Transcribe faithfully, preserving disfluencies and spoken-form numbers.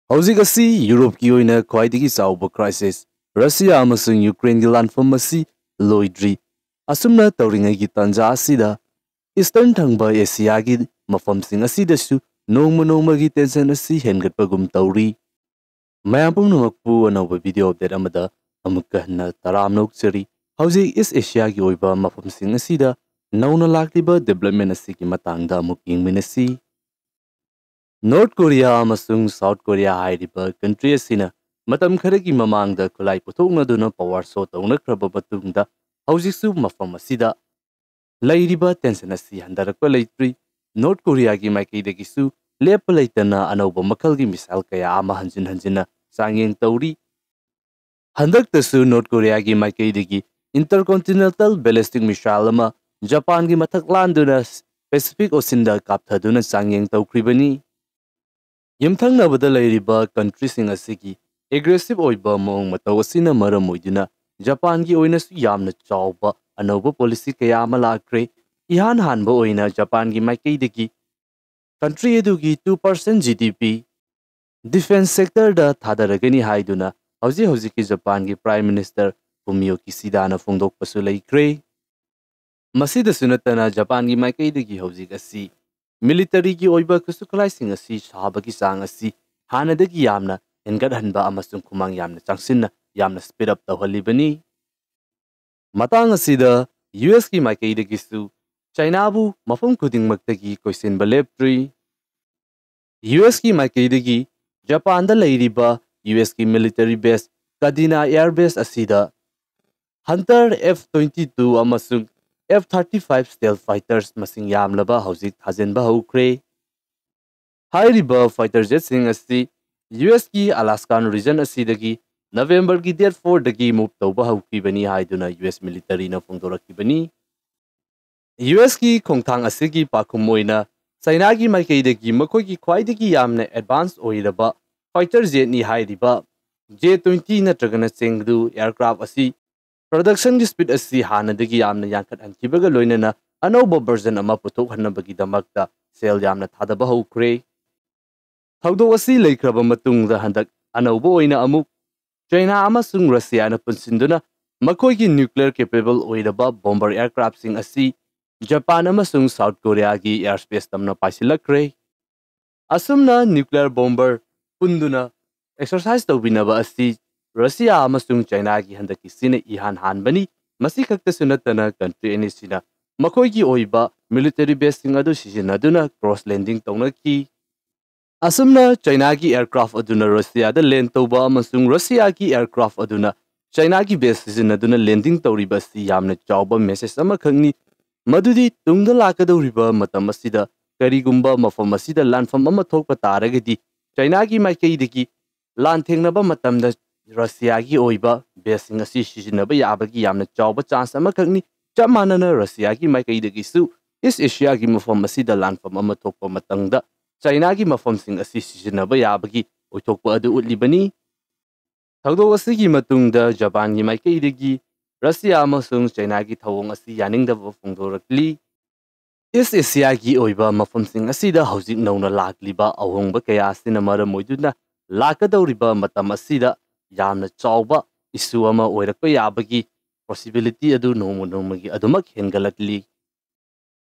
ꯍꯧꯖꯤꯛ ꯑꯁꯤ ꯌꯨꯔꯣꯞꯀꯤ ꯑꯣꯏꯅ ꯈ꯭ꯋꯥꯏꯗꯒꯤ ꯆꯥꯎꯕ ꯀ꯭ꯔꯥꯏꯁꯤꯁ ꯔꯁꯤꯌꯥ ꯑꯃꯁꯨꯡ ꯌꯨꯀ꯭ꯔꯦꯟꯒꯤ ꯂꯥꯟꯐꯝ ꯑꯁꯤ ꯂꯣꯏꯗ꯭ꯔꯤ꯫ ꯑꯁꯨꯝꯅ ꯇꯧꯔꯤꯉꯩꯒꯤ ꯇꯥꯟꯖꯥ ꯑꯁꯤꯗ ꯏꯁꯇꯔꯟ ꯊꯪꯕ ꯑꯦꯁꯤꯌꯥꯒꯤ ꯃꯐꯝꯁꯤꯡ ꯑꯁꯤꯗꯁꯨ ꯅꯣꯡꯃ ꯅꯣꯡꯃꯒꯤ ꯇꯦꯟꯁꯟ ꯑꯁꯤ ꯍꯦꯟꯒꯠꯄꯒꯨꯝ ꯇꯧꯔꯤ꯫ ꯃꯌꯥꯝ ꯄꯨꯝꯅꯃꯛꯄꯨ ꯑꯅꯧꯕ ꯚꯤꯗꯤꯑꯣ ꯑꯞꯗꯦꯠ ꯑꯃꯗ ꯑꯃꯨꯛꯀ ꯍꯟꯅ ꯇꯔꯥꯝꯅ ꯑꯣꯛꯆꯔꯤ꯫ ꯍꯧꯖꯤꯛ ꯏꯁ ꯑꯦꯁꯤꯌꯥꯒꯤ ꯑꯣꯏꯕ ꯃꯐꯝꯁꯤꯡ ꯑꯁꯤꯗ ꯅꯧꯅ ꯂꯥꯛꯂꯤꯕ ꯗꯦꯕꯂꯞꯃꯦꯟ ꯑꯁꯤꯒꯤ ꯃꯇꯥꯡꯗ ꯑꯃꯨꯛ ꯌꯦꯡꯃꯤꯟꯅꯁꯤ꯫ ꯅꯣꯔꯊ ꯀꯣꯔꯤꯌꯥ ꯑꯃꯁꯨꯡ ꯁꯥꯎꯊ ꯀꯣꯔꯤꯌꯥ ꯍꯥꯏꯔꯤꯕ ꯀꯟꯇ꯭ꯔꯤ ꯑꯁꯤꯅ ꯃꯇꯝ ꯈꯔꯒꯤ ꯃꯃꯥꯡꯗ ꯈꯨꯠꯂꯥꯏ ꯄꯨꯊꯣꯛꯅꯗꯨꯅ ꯄꯋꯥꯔ ꯁꯣ ꯇꯧꯅꯈ꯭ꯔꯕ ꯃꯇꯨꯡꯗ ꯍꯧꯖꯤꯛꯁꯨ ꯃꯐꯝ ꯑꯁꯤꯗ ꯂꯩꯔꯤꯕ ꯇꯦꯟꯁꯟ ꯑꯁꯤ ꯍꯟꯊꯔꯛꯄ ꯂꯩꯇ꯭ꯔꯤ꯫ ꯅꯣꯔꯊ ꯀꯣꯔꯤꯌꯥꯒꯤ ꯃꯥꯏꯀꯩꯗꯒꯤꯁꯨ ꯂꯦꯞꯄ ꯂꯩꯇꯅ ꯑꯅꯧꯕ ꯃꯈꯜꯒꯤ ꯃꯤꯁꯥꯏꯜ ꯀꯌꯥ ꯑꯃ ꯍꯟꯖꯤꯟ ꯍꯟꯖꯤꯟꯅ ꯆꯥꯡꯌꯦꯡ ꯇꯧꯔꯤ꯫ ꯍꯟꯗꯛꯇꯁꯨ ꯅꯣꯔꯊ ꯀꯣꯔꯤꯌꯥꯒꯤ ꯃꯥꯏꯀꯩꯗꯒꯤ ꯏꯟꯇꯔꯀꯣꯟꯇꯤꯅꯦꯟꯇꯦꯜ ꯕꯦꯂꯤꯁꯇꯤꯛ ꯃꯤꯁꯥꯏꯜ ꯑꯃ ꯖꯄꯥꯟꯒꯤ ꯃꯊꯛ ꯂꯥꯟꯗꯨꯅ ꯄꯦꯁꯤꯐꯤꯛ ꯑꯣꯁꯤꯟꯗ ꯀꯥꯞꯊꯗꯨꯅ ꯆꯥꯡꯌꯦꯡ ꯇꯧꯈ꯭ꯔꯤꯕꯅꯤ꯫ ꯌꯨꯝꯊꯪꯅꯕꯗ ꯂꯩꯔꯤꯕ ꯀꯟꯇ꯭ꯔꯤꯁꯤꯡ ꯑꯁꯤꯒꯤ ꯑꯦꯒ꯭ꯔꯦꯁꯤꯚ ꯑꯣꯏꯕ ꯃꯑꯣꯡ ꯃꯇꯧ ꯑꯁꯤꯅ ꯃꯔꯝ ꯑꯣꯏꯗꯨꯅ ꯖꯄꯥꯟꯒꯤ ꯑꯣꯏꯅꯁꯨ ꯌꯥꯝꯅ ꯆꯥꯎꯕ ꯑꯅꯧꯕ ꯄꯣꯂꯤꯁꯤ ꯀꯌꯥ ꯑꯃ ꯂꯥꯛꯈ꯭ꯔꯦ꯫ ꯏꯍꯥꯟ ꯍꯥꯟꯕ ꯑꯣꯏꯅ ꯖꯄꯥꯟꯒꯤ ꯃꯥꯏꯀꯩꯗꯒꯤ ꯀꯟꯇ꯭ꯔꯤ ꯑꯗꯨꯒꯤ two percent G D P defence ꯁꯦꯛꯇꯔꯗ ꯊꯥꯗꯔꯒꯅꯤ ꯍꯥꯏꯗꯨꯅ ꯍꯧꯖꯤꯛ ꯍꯧꯖꯤꯛꯀꯤ ꯖꯄꯥꯟꯒꯤ ꯄ꯭ꯔꯥꯏꯝ ꯃꯤꯅꯤꯁꯇꯔ ꯐꯨꯃꯤꯌꯣ ꯀꯤꯁꯤꯗꯥꯅ ꯐꯣꯡꯗꯣꯛꯄꯁꯨ ꯂꯩꯈ꯭ꯔꯦ꯫ ꯃꯁꯤꯗꯁꯨ ꯅꯠꯇꯅ ꯖꯄꯥꯟꯒꯤ ꯃꯥꯏꯀꯩꯗꯒꯤ ꯍꯧꯖꯤꯛ ꯑꯁꯤ ꯃꯤꯂꯤꯇꯔꯤꯒꯤ ꯑꯣꯏꯕ ꯈꯨꯠꯁꯨ ꯈꯨꯠꯂꯥꯏꯁꯤꯡ ꯑꯁꯤ ꯁꯥꯕꯒꯤ ꯆꯥꯡ ꯑꯁꯤ ꯍꯥꯟꯅꯗꯒꯤ ꯌꯥꯝꯅ ꯍꯦꯟꯒꯠꯍꯟꯕ ꯑꯃꯁꯨꯡ ꯈꯨꯃꯥꯡ ꯌꯥꯝꯅ ꯆꯪꯁꯤꯟꯅ ꯌꯥꯝꯅ ꯁ꯭ꯄꯤꯗ ꯑꯞ ꯇꯧꯍꯜꯂꯤꯕꯅꯤ꯫ ꯃꯇꯥꯡ ꯑꯁꯤꯗ ꯌꯨ ꯑꯦꯁꯀꯤ ꯃꯥꯏꯀꯩꯗꯒꯤꯁꯨ ꯆꯥꯏꯅꯥꯕꯨ ꯃꯐꯝ ꯈꯨꯗꯤꯡꯃꯛꯇꯒꯤ ꯀꯣꯏꯁꯤꯟꯕ ꯂꯦꯞꯇ꯭ꯔꯤ꯫ ꯌꯨ ꯑꯦꯁꯀꯤ ꯃꯥꯏꯀꯩꯗꯒꯤ ꯖꯄꯥꯟꯗ ꯂꯩꯔꯤꯕ ꯌꯨ ꯑꯦꯁꯀꯤ ꯃꯤꯂꯤꯇꯔꯤ ꯕꯦꯁ ꯀꯗꯤꯅꯥ ꯑꯦꯌꯔ ꯕꯦꯁ ꯑꯁꯤꯗ ꯍꯟꯇꯔ ꯑꯦꯐ ꯇ꯭ꯋꯦꯟꯇꯤ ꯇꯨ ꯑꯃꯁꯨꯡ F thirty five stealth fighters ꯃꯁꯤꯡ ꯌꯥꯝꯂꯕ ꯍꯧꯖꯤꯛ ꯊꯥꯖꯤꯟꯕ ꯍꯧꯈ꯭ꯔꯦ꯫ ꯍꯥꯏꯔꯤꯕ ꯐꯥꯏꯇꯔ ꯖꯦꯠꯁꯤꯡ ꯑꯁꯤ ꯌꯨ ꯑꯦꯁꯀꯤ ꯑꯂꯥꯁꯀꯥꯟ ꯔꯤꯖꯟ ꯑꯁꯤꯗꯒꯤ ꯅꯕꯦꯝꯕꯔꯒꯤ ꯗꯦꯠ ꯐꯣꯔꯗꯒꯤ ꯃꯨꯚ ꯇꯧꯕ ꯍꯧꯈꯤꯕꯅꯤ ꯍꯥꯏꯗꯨꯅ ꯌꯨ ꯑꯦꯁ ꯃꯤꯂꯤꯇꯔꯤꯅ ꯐꯣꯡꯗꯣꯔꯛꯈꯤꯕꯅꯤ꯫ ꯌꯨ ꯑꯦꯁꯀꯤ ꯈꯣꯡꯊꯥꯡ ꯑꯁꯤꯒꯤ ꯄꯥꯎꯈꯨꯝ ꯑꯣꯏꯅ ꯆꯥꯏꯅꯥꯒꯤ ꯃꯥꯏꯀꯩꯗꯒꯤ ꯃꯈꯣꯏꯒꯤ ꯈ꯭ꯋꯥꯏꯗꯒꯤ ꯌꯥꯝꯅ ꯑꯦꯗꯚꯥꯟꯁ ꯑꯣꯏꯔꯕ ꯐꯥꯏꯇꯔ ꯖꯦꯠꯅꯤ ꯍꯥꯏꯔꯤꯕ ꯖꯦ ꯇ꯭ꯋꯦꯟꯇꯤ ꯅꯠꯇ꯭ꯔꯒꯅ ꯆꯦꯡꯗꯨ ꯑꯦꯌꯔꯀ꯭ꯔꯥꯐ ꯑꯁꯤ ꯄ꯭ꯔꯗꯛꯁꯟꯒꯤ ꯁ꯭ꯄꯤꯗ ꯑꯁꯤ ꯍꯥꯟꯅꯗꯒꯤ ꯌꯥꯝꯅ ꯌꯥꯡꯈꯠꯍꯟꯈꯤꯕꯒ ꯂꯣꯏꯅꯅ ꯑꯅꯧꯕ ꯚꯔꯖꯟ ꯑꯃ ꯄꯨꯊꯣꯛꯍꯟꯅꯕꯒꯤꯗꯃꯛꯇ ꯁꯦꯜ ꯌꯥꯝꯅ ꯊꯥꯗꯕ ꯍꯧꯈ꯭ꯔꯦ꯫ ꯊꯧꯗꯣꯛ ꯑꯁꯤ ꯂꯩꯈ꯭ꯔꯕ ꯃꯇꯨꯡꯗ ꯍꯟꯗꯛ ꯑꯅꯧꯕ ꯑꯣꯏꯅ ꯑꯃꯨꯛ ꯆꯥꯏꯅꯥ ꯑꯃꯁꯨꯡ ꯔꯁꯤꯌꯥꯅ ꯄꯨꯟꯁꯤꯟꯗꯨꯅ ꯃꯈꯣꯏꯒꯤ ꯅ꯭ꯌꯨꯀ꯭ꯂꯤꯌꯔ ꯀꯦꯄꯦꯕꯜ ꯑꯣꯏꯔꯕ ꯕꯣꯝꯕꯔ ꯑꯦꯌꯔꯀ꯭ꯔꯥꯐꯁꯤꯡ ꯑꯁꯤ ꯖꯄꯥꯟ ꯑꯃꯁꯨꯡ ꯁꯥꯎꯊ ꯀꯣꯔꯤꯌꯥꯒꯤ ꯑꯦꯌꯔꯁꯄꯦꯁ ꯇꯝꯅ ꯄꯥꯏꯁꯤꯜꯂꯛꯈ꯭ꯔꯦ꯫ ꯑꯁꯨꯝꯅ ꯅ꯭ꯌꯨꯀ꯭ꯂꯤꯌꯔ ꯕꯣꯝꯕꯔ ꯄꯨꯟꯗꯨꯅ ꯑꯦꯛꯁꯔꯁꯥꯏꯖ ꯇꯧꯕꯤꯅꯕ ꯑꯁꯤ ꯔꯁꯤꯌꯥ ꯑꯃꯁꯨꯡ ꯆꯥꯏꯅꯥꯒꯤ ꯍꯟꯗꯛꯀꯤꯁꯤꯅ ꯏꯍꯥꯟ ꯍꯥꯟꯕꯅꯤ꯫ ꯃꯁꯤ ꯈꯛꯇꯁꯨ ꯅꯠꯇꯅ ꯀꯟꯇ꯭ꯔꯤ ꯑꯅꯤꯁꯤꯅ ꯃꯈꯣꯏꯒꯤ ꯑꯣꯏꯕ ꯃꯤꯂꯤꯇꯔꯤ ꯕꯦꯁꯁꯤꯡ ꯑꯗꯨ ꯁꯤꯖꯤꯟꯅꯗꯨꯅ ꯀ꯭ꯔꯣꯁ ꯂꯦꯟꯗꯤꯡ ꯇꯧꯅꯈꯤ꯫ ꯑꯁꯨꯝꯅ ꯆꯥꯏꯅꯥꯒꯤ ꯑꯦꯌꯔꯀ꯭ꯔꯥꯐ ꯑꯗꯨꯅ ꯔꯁꯤꯌꯥꯗ ꯂꯦꯟ ꯇꯧꯕ ꯑꯃꯁꯨꯡ ꯔꯁꯤꯌꯥꯒꯤ ꯑꯦꯌꯔꯀ꯭ꯔꯥꯐ ꯑꯗꯨꯅ ꯆꯥꯏꯅꯥꯒꯤ ꯕꯦꯁ ꯁꯤꯖꯤꯟꯅꯗꯨꯅ ꯂꯦꯟꯗꯤꯡ ꯇꯧꯔꯤꯕ ꯑꯁꯤ ꯌꯥꯝꯅ ꯆꯥꯎꯕ ꯃꯦꯁꯦꯖ ꯑꯃꯈꯛꯅꯤ ꯃꯗꯨꯗꯤ ꯇꯨꯡꯗ ꯂꯥꯛꯀꯗꯧꯔꯤꯕ ꯃꯇꯝ ꯑꯁꯤꯗ ꯀꯔꯤꯒꯨꯝꯕ ꯃꯐꯝ ꯑꯁꯤꯗ ꯂꯥꯟꯐꯝ ꯑꯃ ꯊꯣꯛꯄ ꯇꯥꯔꯒꯗꯤ ꯆꯥꯏꯅꯥꯒꯤ ꯃꯥꯏꯀꯩꯗꯒꯤ ꯂꯥꯟꯊꯦꯡꯅꯕ ꯃꯇꯝꯗ ꯔꯁꯤꯌꯥꯒꯤ ꯑꯣꯏꯕ ꯕꯦꯁꯁꯤꯡ ꯑꯁꯤ ꯁꯤꯖꯤꯟꯅꯕ ꯌꯥꯕꯒꯤ ꯌꯥꯝꯅ ꯆꯥꯎꯕ ꯆꯥꯟꯁ ꯑꯃꯈꯛꯅꯤ꯫ ꯆꯞ ꯃꯥꯟꯅꯅ ꯔꯁꯤꯌꯥꯒꯤ ꯃꯥꯏꯀꯩꯗꯒꯤꯁꯨ ꯏꯁ ꯑꯦꯁꯤꯌꯥꯒꯤ ꯃꯐꯝ ꯑꯁꯤꯗ ꯂꯥꯟꯐꯝ ꯑꯃ ꯊꯣꯛꯄ ꯃꯇꯝꯗ ꯆꯥꯏꯅꯥꯒꯤ ꯃꯐꯝꯁꯤꯡ ꯑꯁꯤ ꯁꯤꯖꯤꯟꯅꯕ ꯌꯥꯕꯒꯤ ꯑꯣꯏꯊꯣꯛꯄ ꯑꯗꯨ ꯎꯠꯂꯤꯕꯅꯤ꯫ ꯊꯧꯗꯣꯛ ꯑꯁꯤꯒꯤ ꯃꯇꯨꯡꯗ ꯖꯄꯥꯟꯒꯤ ꯃꯥꯏꯀꯩꯗꯒꯤ ꯔꯁꯤꯌꯥ ꯑꯃꯁꯨꯡ ꯆꯥꯏꯅꯥꯒꯤ ꯊꯧꯑꯣꯡ ꯑꯁꯤ ꯌꯥꯅꯤꯡꯗꯕ ꯐꯣꯡꯗꯣꯔꯛꯂꯤ꯫ ꯏꯁ ꯑꯦꯁꯤꯌꯥꯒꯤ ꯑꯣꯏꯕ ꯃꯐꯝꯁꯤꯡ ꯑꯁꯤꯗ ꯍꯧꯖꯤꯛ ꯅꯧꯅ ꯂꯥꯛꯂꯤꯕ ꯑꯍꯣꯡꯕ ꯀꯌꯥ ꯑꯁꯤꯅ ꯃꯔꯝ ꯑꯣꯏꯗꯨꯅ ꯂꯥꯛꯀꯗꯧꯔꯤꯕ ꯃꯇꯝ ꯑꯁꯤꯗ ꯌꯥꯝꯅ ꯆꯥꯎꯕ ꯏꯁꯨ ꯑꯃ ꯑꯣꯏꯔꯛꯄ ꯌꯥꯕꯒꯤ ꯄꯣꯁꯤꯕꯤꯂꯤꯇꯤ ꯑꯗꯨ ꯅꯣꯡꯃ ꯅꯣꯡꯃꯒꯤ ꯑꯗꯨꯃꯛ ꯍꯦꯟꯒꯠꯂꯛꯂꯤ꯫